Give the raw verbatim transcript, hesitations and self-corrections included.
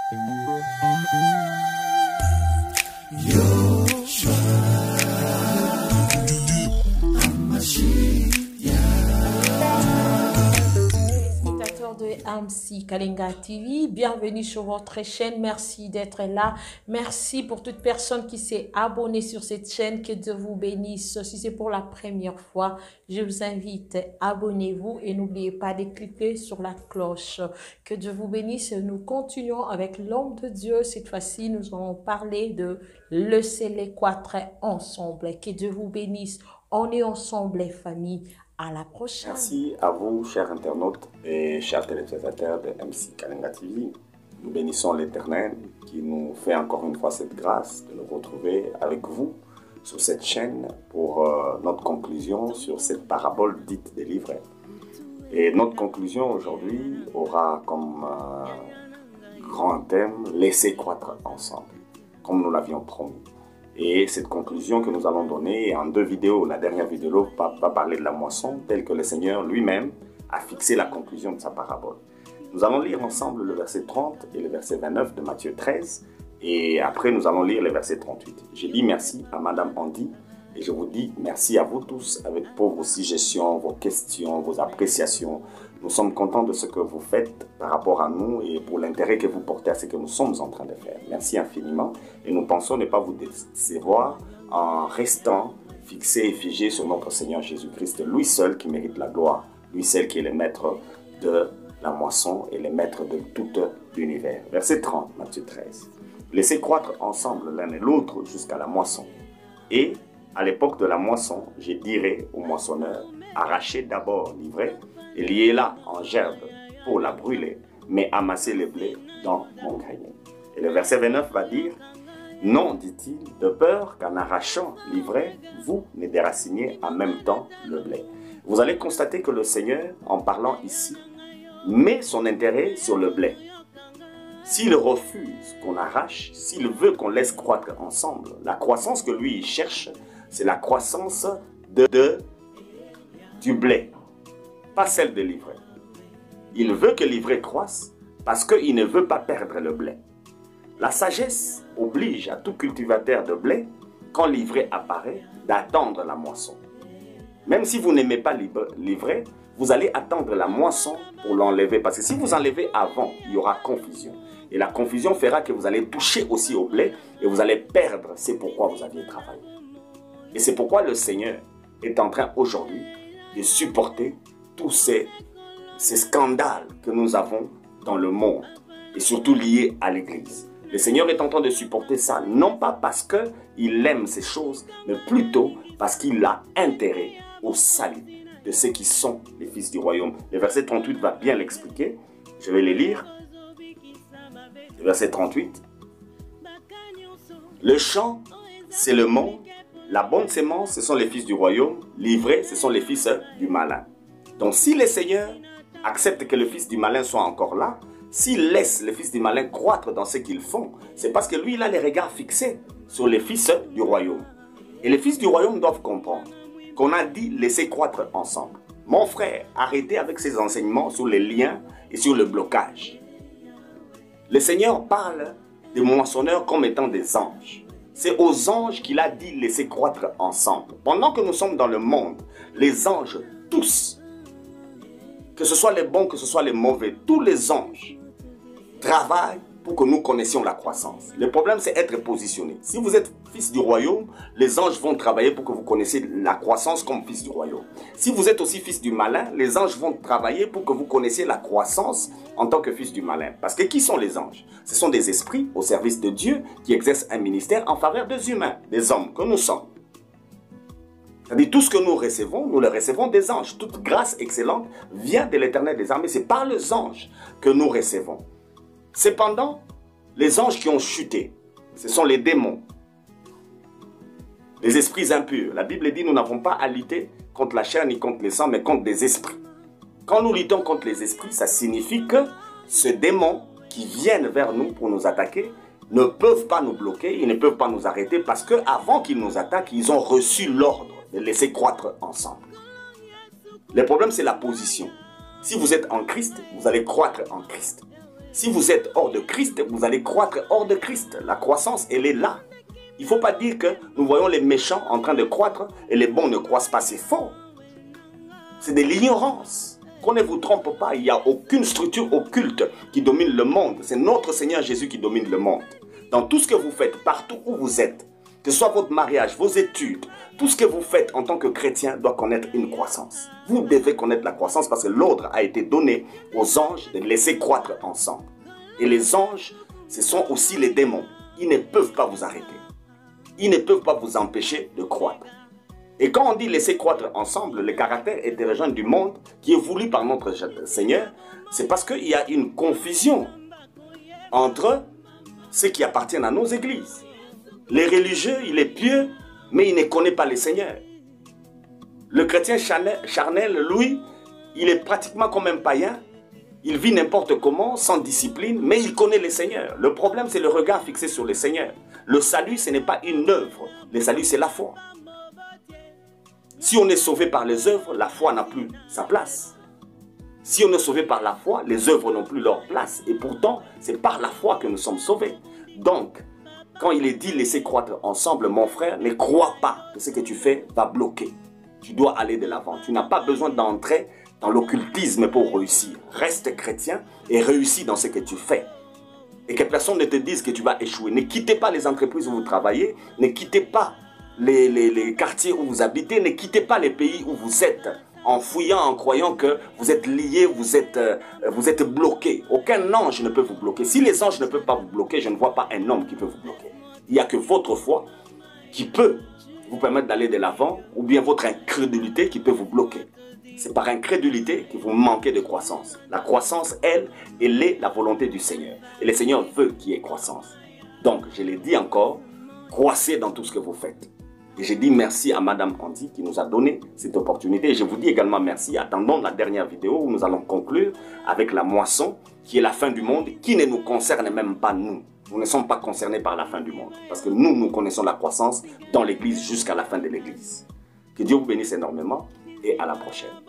De M C Kalinga T V, bienvenue sur votre chaîne, merci d'être là, merci pour toute personne qui s'est abonnée sur cette chaîne, que Dieu vous bénisse. Si c'est pour la première fois, je vous invite, abonnez-vous et n'oubliez pas de cliquer sur la cloche. Que Dieu vous bénisse. Nous continuons avec l'homme de Dieu. Cette fois-ci, nous allons parler de laisser les quatre ensemble. Que Dieu vous bénisse. On est ensemble, les familles. À la prochaine. Merci à vous, chers internautes et chers téléspectateurs de M C Kalinga T V. Nous bénissons l'Éternel qui nous fait encore une fois cette grâce de nous retrouver avec vous sur cette chaîne pour euh, notre conclusion sur cette parabole dite des livrets. Et notre conclusion aujourd'hui aura comme euh, grand thème « Laissez croître ensemble », comme nous l'avions promis. Et cette conclusion que nous allons donner en deux vidéos, la dernière vidéo va, va parler de la moisson, telle que le Seigneur lui-même a fixé la conclusion de sa parabole. Nous allons lire ensemble le verset trente et le verset vingt-neuf de Matthieu treize, et après nous allons lire le verset trente-huit. Je dis merci à Madame Andy, et je vous dis merci à vous tous avec pour vos suggestions, vos questions, vos appréciations. Nous sommes contents de ce que vous faites par rapport à nous et pour l'intérêt que vous portez à ce que nous sommes en train de faire. Merci infiniment et nous pensons ne pas vous décevoir en restant fixés et figés sur notre Seigneur Jésus-Christ, lui seul qui mérite la gloire, lui seul qui est le maître de la moisson et le maître de tout l'univers. Verset trente, Matthieu treize. Laissez croître ensemble l'un et l'autre jusqu'à la moisson. Et à l'époque de la moisson, je dirai au moissonneur, arrachez d'abord l'ivraie et liez-la en gerbe pour la brûler, mais amassez le blé dans mon grenier. Et le verset vingt-neuf va dire, non, dit-il, de peur qu'en arrachant l'ivraie, vous ne déraciniez en même temps le blé. Vous allez constater que le Seigneur, en parlant ici, met son intérêt sur le blé. S'il refuse qu'on arrache, s'il veut qu'on laisse croître ensemble, la croissance que lui il cherche, c'est la croissance de, de, du blé, pas celle de l'ivraie. Il veut que l'ivraie croisse parce qu'il ne veut pas perdre le blé. La sagesse oblige à tout cultivateur de blé, quand l'ivraie apparaît, d'attendre la moisson. Même si vous n'aimez pas l'ivraie, vous allez attendre la moisson pour l'enlever. Parce que si vous enlevez avant, il y aura confusion. Et la confusion fera que vous allez toucher aussi au blé et vous allez perdre. C'est pourquoi vous aviez travaillé. Et c'est pourquoi le Seigneur est en train aujourd'hui de supporter tous ces, ces scandales que nous avons dans le monde et surtout liés à l'Église. Le Seigneur est en train de supporter ça, non pas parce qu'il aime ces choses, mais plutôt parce qu'il a intérêt au salut de ceux qui sont les fils du royaume. Le verset trente-huit va bien l'expliquer. Je vais les lire. Le verset trente-huit. Le champ, c'est le monde. La bonne sémence, ce sont les fils du royaume. L'ivraie, ce sont les fils du malin. Donc si le Seigneur accepte que le fils du malin soit encore là, s'il laisse les fils du malin croître dans ce qu'ils font, c'est parce que lui, il a les regards fixés sur les fils du royaume. Et les fils du royaume doivent comprendre qu'on a dit laisser croître ensemble. Mon frère, arrêtez avec ces enseignements sur les liens et sur le blocage. Le Seigneur parle des moissonneurs comme étant des anges. C'est aux anges qu'il a dit laisser croître ensemble. Pendant que nous sommes dans le monde, les anges tous, que ce soit les bons, que ce soit les mauvais, tous les anges travaillent pour que nous connaissions la croissance. Le problème, c'est être positionné. Si vous êtes fils du royaume, les anges vont travailler pour que vous connaissiez la croissance comme fils du royaume. Si vous êtes aussi fils du malin, les anges vont travailler pour que vous connaissiez la croissance en tant que fils du malin. Parce que qui sont les anges? Ce sont des esprits au service de Dieu qui exercent un ministère en faveur des humains, des hommes que nous sommes. C'est-à-dire tout ce que nous recevons, nous le recevons des anges. Toute grâce excellente vient de l'Éternel des armées. C'est par les anges que nous recevons. Cependant, les anges qui ont chuté, ce sont les démons, les esprits impurs. La Bible dit, nous n'avons pas à lutter contre la chair ni contre le sang, mais contre des esprits. Quand nous luttons contre les esprits, ça signifie que ces démons qui viennent vers nous pour nous attaquer ne peuvent pas nous bloquer, ils ne peuvent pas nous arrêter parce qu'avant qu'ils nous attaquent, ils ont reçu l'ordre de laisser croître ensemble. Le problème, c'est la position. Si vous êtes en Christ, vous allez croître en Christ. Si vous êtes hors de Christ, vous allez croître hors de Christ. La croissance, elle est là. Il ne faut pas dire que nous voyons les méchants en train de croître et les bons ne croissent pas. C'est faux. C'est de l'ignorance. Qu'on ne vous trompe pas, il n'y a aucune structure occulte qui domine le monde. C'est notre Seigneur Jésus qui domine le monde. Dans tout ce que vous faites, partout où vous êtes, que ce soit votre mariage, vos études, tout ce que vous faites en tant que chrétien doit connaître une croissance. Vous devez connaître la croissance parce que l'ordre a été donné aux anges de laisser croître ensemble. Et les anges, ce sont aussi les démons. Ils ne peuvent pas vous arrêter. Ils ne peuvent pas vous empêcher de croître. Et quand on dit laisser croître ensemble, le caractère hétérogène du monde qui est voulu par notre Seigneur, c'est parce qu'il y a une confusion entre ceux qui appartiennent à nos églises. Les religieux, il est pieux, mais il ne connaît pas le Seigneur. Le chrétien charnel, lui, il est pratiquement comme un païen. Il vit n'importe comment, sans discipline, mais il connaît le Seigneur. Le problème, c'est le regard fixé sur le Seigneur. Le salut, ce n'est pas une œuvre. Le salut, c'est la foi. Si on est sauvé par les œuvres, la foi n'a plus sa place. Si on est sauvé par la foi, les œuvres n'ont plus leur place. Et pourtant, c'est par la foi que nous sommes sauvés. Donc, quand il est dit laisser croître ensemble, mon frère, ne crois pas que ce que tu fais va bloquer. Tu dois aller de l'avant. Tu n'as pas besoin d'entrer dans l'occultisme pour réussir. Reste chrétien et réussis dans ce que tu fais. Et que personne ne te dise que tu vas échouer. Ne quittez pas les entreprises où vous travaillez. Ne quittez pas les, les, les quartiers où vous habitez. Ne quittez pas les pays où vous êtes. En fouillant, en croyant que vous êtes lié, vous êtes, euh, vous êtes bloqué. Aucun ange ne peut vous bloquer. Si les anges ne peuvent pas vous bloquer, je ne vois pas un homme qui peut vous bloquer. Il n'y a que votre foi qui peut vous permettre d'aller de l'avant, ou bien votre incrédulité qui peut vous bloquer. C'est par incrédulité que vous manquez de croissance. La croissance, elle, elle est la volonté du Seigneur. Et le Seigneur veut qu'il y ait croissance. Donc, je l'ai dit encore, croissez dans tout ce que vous faites. Et j'ai dit merci à Madame Andy qui nous a donné cette opportunité. Et je vous dis également merci. Attendons la dernière vidéo où nous allons conclure avec la moisson, qui est la fin du monde, qui ne nous concerne même pas nous. Nous ne sommes pas concernés par la fin du monde. Parce que nous, nous connaissons la croissance dans l'Église jusqu'à la fin de l'Église. Que Dieu vous bénisse énormément et à la prochaine.